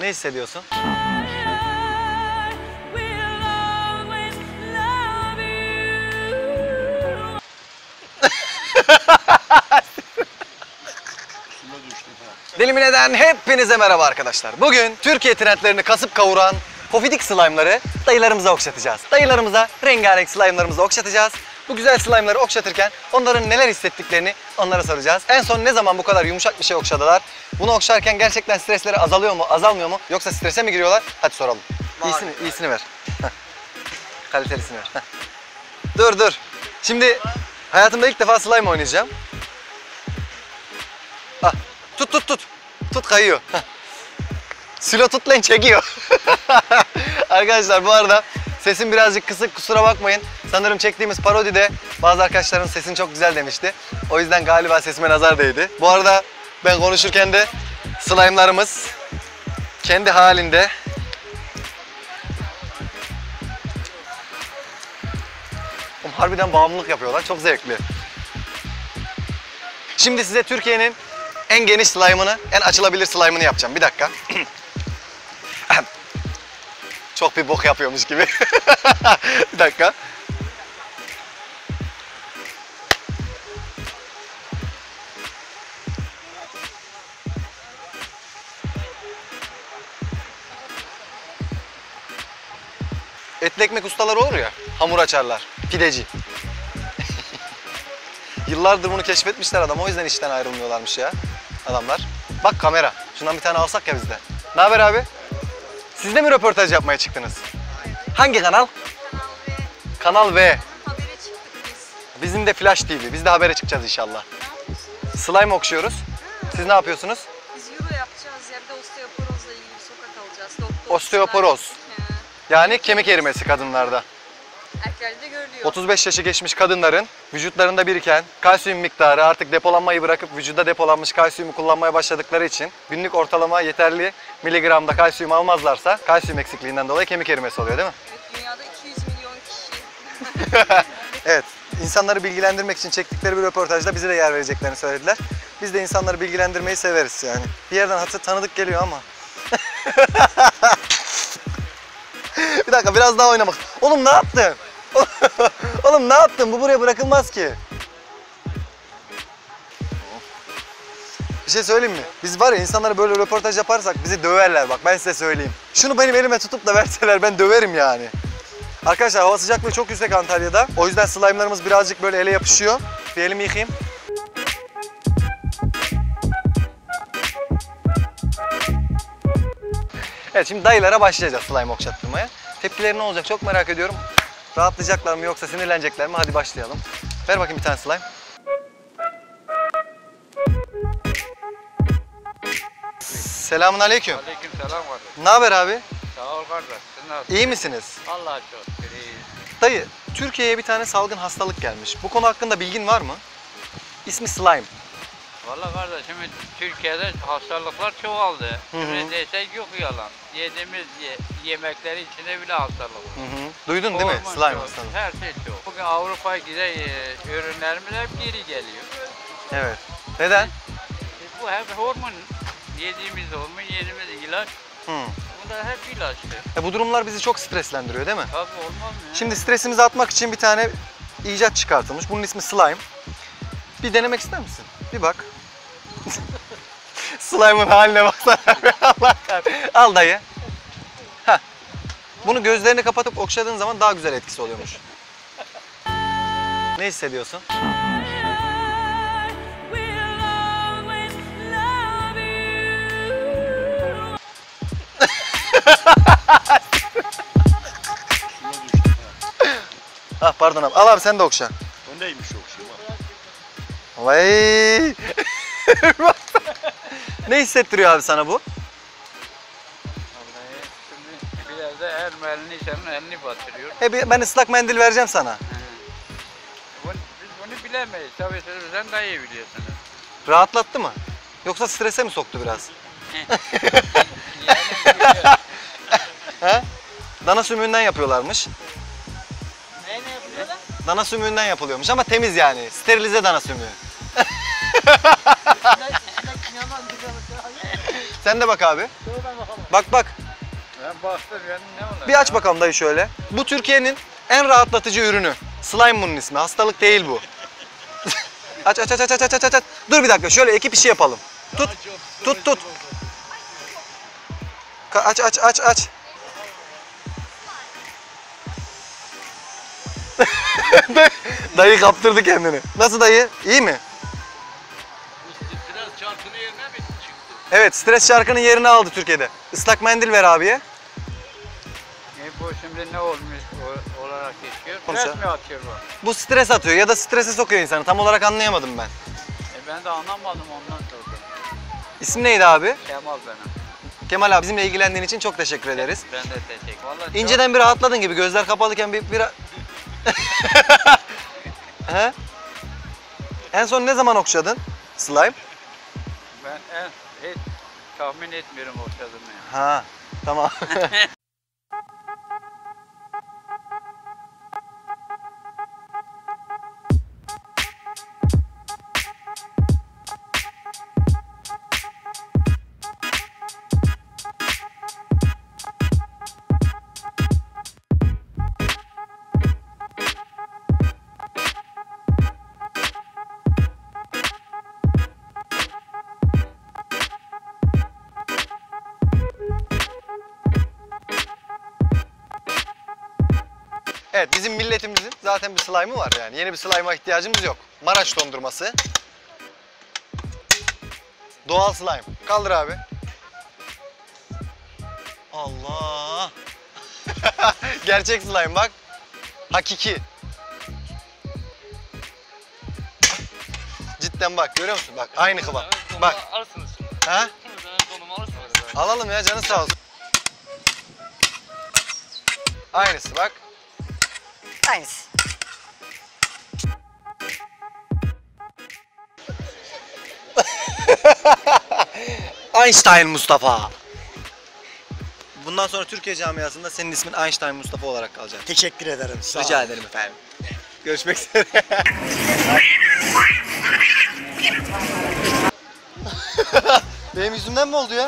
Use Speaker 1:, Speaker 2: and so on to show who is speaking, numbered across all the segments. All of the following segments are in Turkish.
Speaker 1: Ne hissediyorsun? Delimine'den hepinize merhaba arkadaşlar. Bugün Türkiye trendlerini kasıp kavuran pofidik slime'ları dayılarımıza okşatacağız. Dayılarımıza rengarenk slime'larımızı okşatacağız. Bu güzel slime'ları okşatırken onların neler hissettiklerini onlara soracağız. En son ne zaman bu kadar yumuşak bir şey okşadılar? Bunu okşarken gerçekten stresleri azalıyor mu, azalmıyor mu? Yoksa strese mi giriyorlar? Hadi soralım. İyisini ver. Kalitelisini ver. Dur. Şimdi hayatımda ilk defa slime oynayacağım. Ah, tut. Tut kayıyor. Silo tut lan çekiyor. Arkadaşlar bu arada sesim birazcık kısık, kusura bakmayın. Sanırım çektiğimiz parodide bazı arkadaşların sesin çok güzel demişti. O yüzden galiba sesime nazar değdi. Bu arada ben konuşurken de slime'larımız kendi halinde harbiden bağımlılık yapıyorlar. Çok zevkli. Şimdi size Türkiye'nin en geniş slime'ını, en açılabilir slime'ını yapacağım. Bir dakika. Çok bir bok yapıyormuş gibi. Bir dakika. Etli ekmek ustaları olur ya, hamur açarlar, pideci. Yıllardır bunu keşfetmişler adam, o yüzden işten ayrılmıyorlarmış ya adamlar. Bak kamera, şundan bir tane alsak ya bizde. Ne haber abi? Siz de mi röportaj yapmaya çıktınız? Hangi kanal? Kanal V.
Speaker 2: Habere çıktık biz.
Speaker 1: Bizim de Flash TV, biz de habere çıkacağız inşallah. Slime okşuyoruz. Siz ne yapıyorsunuz?
Speaker 2: Biz euro yapacağız, yerde osteoporozla ilgili bir sokak alacağız. Doktor.
Speaker 1: Osteoporoz. Yani kemik erimesi kadınlarda.
Speaker 2: Erkeklerde görülüyor.
Speaker 1: 35 yaşı geçmiş kadınların vücutlarında biriken kalsiyum miktarı artık depolanmayı bırakıp vücuda depolanmış kalsiyumu kullanmaya başladıkları için günlük ortalama yeterli miligramda kalsiyum almazlarsa kalsiyum eksikliğinden dolayı kemik erimesi oluyor değil mi?
Speaker 2: Evet, dünyada 200 milyon kişi.
Speaker 1: Evet, insanları bilgilendirmek için çektikleri bir röportajda bize de yer vereceklerini söylediler. Biz de insanları bilgilendirmeyi severiz yani. Bir yerden tanıdık geliyor ama. Bir dakika, biraz daha oynamak. Oğlum ne yaptın? Oğlum ne yaptın? Bu buraya bırakılmaz ki. Bir şey söyleyeyim mi? Biz var ya, insanlara böyle röportaj yaparsak bizi döverler, bak ben size söyleyeyim. Şunu benim elime tutup da verseler ben döverim yani. Arkadaşlar hava sıcaklığı çok yüksek Antalya'da. O yüzden slime'larımız birazcık böyle ele yapışıyor. Bir elimi yıkayayım. Evet, şimdi dayılara başlayacağız slime okşattırmaya. Tepkileri ne olacak çok merak ediyorum. Rahatlayacaklar mı yoksa sinirlenecekler mi? Hadi başlayalım. Ver bakayım bir tane slime. Selamun aleyküm.
Speaker 3: Aleyküm selam kardeş.
Speaker 1: Ne haber abi?
Speaker 3: Sağ ol kardeş. Sen nasılsın?
Speaker 1: İyi misiniz?
Speaker 3: Allah'a çok şükür iyiyiz.
Speaker 1: Dayı, Türkiye'ye bir tane salgın hastalık gelmiş. Bu konu hakkında bilgin var mı? İsmi slime.
Speaker 3: Valla kardeşim Türkiye'de hastalıklar çoğaldı.
Speaker 1: Hı hı.
Speaker 3: Şimdi desek yok yalan. Yediğimiz yemeklerin içinde bile hastalık.
Speaker 1: Duydun değil mi?
Speaker 3: Hormon
Speaker 1: Slime
Speaker 3: çok,
Speaker 1: hastalığı.
Speaker 3: her şey çok. Bugün Avrupa'ya giden ürünlerimiz hep geri geliyor.
Speaker 1: Evet. Neden?
Speaker 3: Bu hep hormon. Yediğimiz hormon, yediğimiz ilaç. Bunlar hep ilaçtı.
Speaker 1: Bu durumlar bizi çok streslendiriyor değil mi?
Speaker 3: Tabii olmaz mı ya?
Speaker 1: Şimdi stresimizi atmak için bir tane icat çıkartılmış. Bunun ismi slime. Bir denemek ister misin? Bir bak. Slime'ın haline baksana. Allah kahretsin. Al dayı. Heh. Bunu gözlerini kapatıp okşadığın zaman daha güzel etkisi oluyormuş. Ne hissediyorsun? Ah pardon abi. Al abi sen de okşa.
Speaker 4: Öndeymiş o şey var.
Speaker 1: Vay. Ne hissettiriyor abi sana bu?
Speaker 3: Vallahi şimdi biraz da elini senin elini batırıyor.
Speaker 1: Ben ıslak mendil vereceğim sana.
Speaker 3: Biz bunu bilemeyiz. Tabii sen daha iyi biliyorsunuz.
Speaker 1: Rahatlattı mı? Yoksa strese mi soktu biraz?
Speaker 3: Yani
Speaker 1: He? Dana sümüğünden yapıyorlarmış.
Speaker 2: Ne yapıyorlar?
Speaker 1: Dana sümüğünden yapılıyormuş ama temiz yani. Sterilize dana sümüğü. Sen de bak abi. Bak bak.
Speaker 3: Ben baktım yani ne olur?
Speaker 1: Bir aç bakalım dayı şöyle. Bu Türkiye'nin en rahatlatıcı ürünü. Slime bunun ismi. Hastalık değil bu. Aç aç aç aç aç aç aç. Dur bir dakika şöyle ekip işi yapalım. Tut. Tut tut. Aç aç aç aç. Dayı kaptırdı kendini. Nasıl dayı? İyi mi?
Speaker 4: Biraz çarkını yerine mi çıktı?
Speaker 1: Evet, stres şarkının yerini aldı Türkiye'de. Islak mendil ver abiye.
Speaker 3: Bu şimdi ne olmuş olarak geçiyor?
Speaker 1: Konuşa.
Speaker 3: Stres mi atıyor bu?
Speaker 1: Bu stres atıyor ya da strese sokuyor insanı. Tam olarak anlayamadım ben.
Speaker 3: Ben de anlamadım ondan sordum.
Speaker 1: İsim neydi abi?
Speaker 3: Kemal benim.
Speaker 1: Kemal abi bizimle ilgilendiğin için çok teşekkür ederiz.
Speaker 3: Ben de teşekkür. Vallahi
Speaker 1: İnceden bir rahatladın gibi. Gözler kapalıyken bir... He? En son ne zaman okşadın slime?
Speaker 3: ben hiç tahmin etmiyorum okşadığımı ya.
Speaker 1: Ha, tamam. Evet, bizim milletimizin zaten bir slime'ı var yani. Yeni bir slime'a ihtiyacımız yok. Maraş dondurması. Doğal slime. Kaldır abi. Allah! Gerçek slime bak. Hakiki. Cidden bak, görüyor musun? Bak, aynı kıvam. Bak.
Speaker 4: Alırsınız.
Speaker 1: Ha?
Speaker 4: Donumu alırsınız.
Speaker 1: Alalım ya, canı sağ olsun. Aynısı bak. Aynısı. Einstein Mustafa. Bundan sonra Türkiye camiasında senin ismin Einstein Mustafa olarak kalacak.
Speaker 5: Teşekkür ederim. Sağ
Speaker 1: Rica
Speaker 5: olun.
Speaker 1: ederim efendim. Görüşmek üzere. Benim yüzümden mi oldu ya?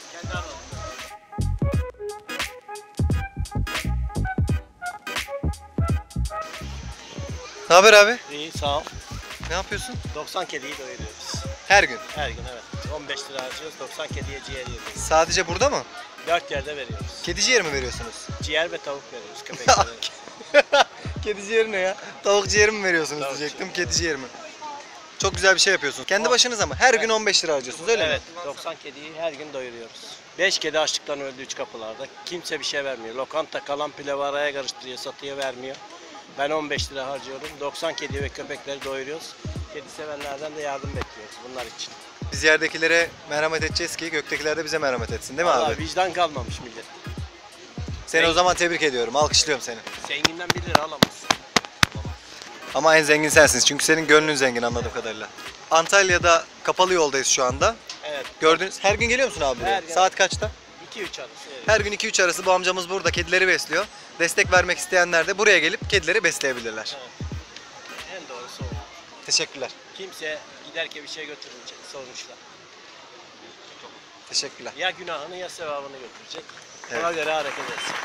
Speaker 1: Ne haber abi?
Speaker 5: İyi sağ ol.
Speaker 1: Ne yapıyorsun?
Speaker 5: 90 kediyi doyuruyoruz.
Speaker 1: Her gün.
Speaker 5: Her gün evet. 15 lira harcıyoruz. 90 kediye ciğer yediyoruz.
Speaker 1: Sadece burada mı?
Speaker 5: 4 yerde veriyoruz.
Speaker 1: Kedi ciğeri mi veriyorsunuz?
Speaker 5: Ciğer ve tavuk veriyoruz köpeklere.
Speaker 1: Kedi ciğeri ne ya? Tavuk ciğeri mi veriyorsunuz
Speaker 5: Tavuk
Speaker 1: diyecektim. Kedi ciğeri mi? Çok güzel bir şey yapıyorsunuz. Kendi başınıza mı? Her gün 15 lira harcıyorsunuz öyle
Speaker 5: Evet.
Speaker 1: mi?
Speaker 5: 90 kediyi her gün doyuruyoruz. 5 kedi açlıktan öldü 3 kapılarda. Kimse bir şey vermiyor. Lokanta kalan pilavı araya karıştırıyor, satıyor, vermiyor. Ben 15 lira harcıyorum. 90 kedi ve köpekleri doyuruyoruz. Kedi sevenlerden de yardım bekliyoruz bunlar için.
Speaker 1: Biz yerdekilere merhamet edeceğiz ki göktekiler de bize merhamet etsin değil mi
Speaker 5: Vallahi
Speaker 1: abi?
Speaker 5: vicdan kalmamış millet.
Speaker 1: Seni o zaman tebrik ediyorum. Alkışlıyorum seni.
Speaker 5: Zenginden 1 lira alamazsın.
Speaker 1: Ama en zengin sensin. Çünkü senin gönlün zengin anladığım kadarıyla. Antalya'da kapalı yoldayız şu anda.
Speaker 5: Evet.
Speaker 1: Gördünüz. Her gün geliyor musun abi buraya?
Speaker 5: Her gün.
Speaker 1: Saat kaçta?
Speaker 5: 2-3 arası. Evet.
Speaker 1: Her gün 2-3 arası bu amcamız burada kedileri besliyor. Destek vermek isteyenler de buraya gelip kedileri besleyebilirler.
Speaker 5: En doğrusu o.
Speaker 1: Teşekkürler.
Speaker 5: Kimse giderken bir şey götürmeyecek sonuçta.
Speaker 1: Teşekkürler.
Speaker 5: Ya günahını ya sevabını götürecek.
Speaker 1: Evet.
Speaker 5: Ona göre hareket etsin.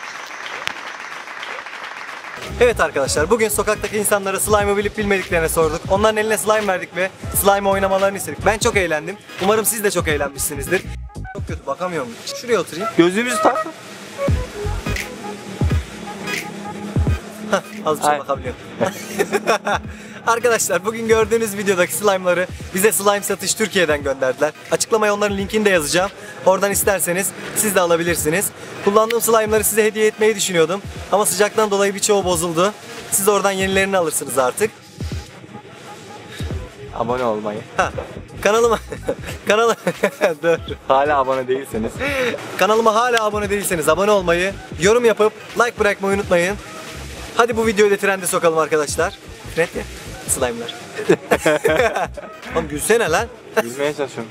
Speaker 1: Evet arkadaşlar bugün sokaktaki insanlara slime'ı bilip bilmediklerini sorduk. Onların eline slime verdik ve slime oynamalarını istedik. Ben çok eğlendim. Umarım siz de çok eğlenmişsinizdir. Çok kötü bakamıyorum. Şuraya oturayım. Gözlüğümüzü tak. Az bir şey bakabiliyorum. Arkadaşlar bugün gördüğünüz videodaki slime'ları bize Slime Satış Türkiye'den gönderdiler. Açıklamaya onların linkini de yazacağım. Oradan isterseniz siz de alabilirsiniz. Kullandığım slime'ları size hediye etmeyi düşünüyordum. Ama sıcaktan dolayı birçoğu bozuldu. Siz oradan yenilerini alırsınız artık.
Speaker 6: Abone olmayı.
Speaker 1: Kanalıma dur.
Speaker 6: Hala abone değilseniz.
Speaker 1: Kanalıma hala abone değilseniz abone olmayı, yorum yapıp like bırakmayı unutmayın. Hadi bu videoyu da trende sokalım arkadaşlar. Trend ya. Slime'lar. Oğlum gülsene lan.
Speaker 6: Gülmeye çalışıyorum.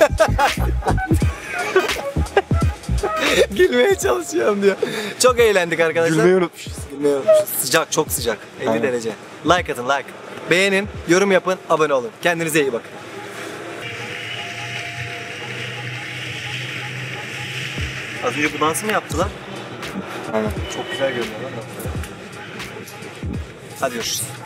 Speaker 1: Gülmeye çalışıyorum diyor. Çok eğlendik arkadaşlar.
Speaker 6: Gülmeyi unutmuşuz.
Speaker 1: Gülmeyi unutmuşuz. Sıcak, çok sıcak. 50
Speaker 6: Aynen.
Speaker 1: derece. Like atın, like. Beğenin, yorum yapın, abone olun. Kendinize iyi bakın. Az önce bu dansı mı yaptılar?
Speaker 6: Aynen.
Speaker 1: Çok güzel görünüyor lan. Hadi görüşürüz.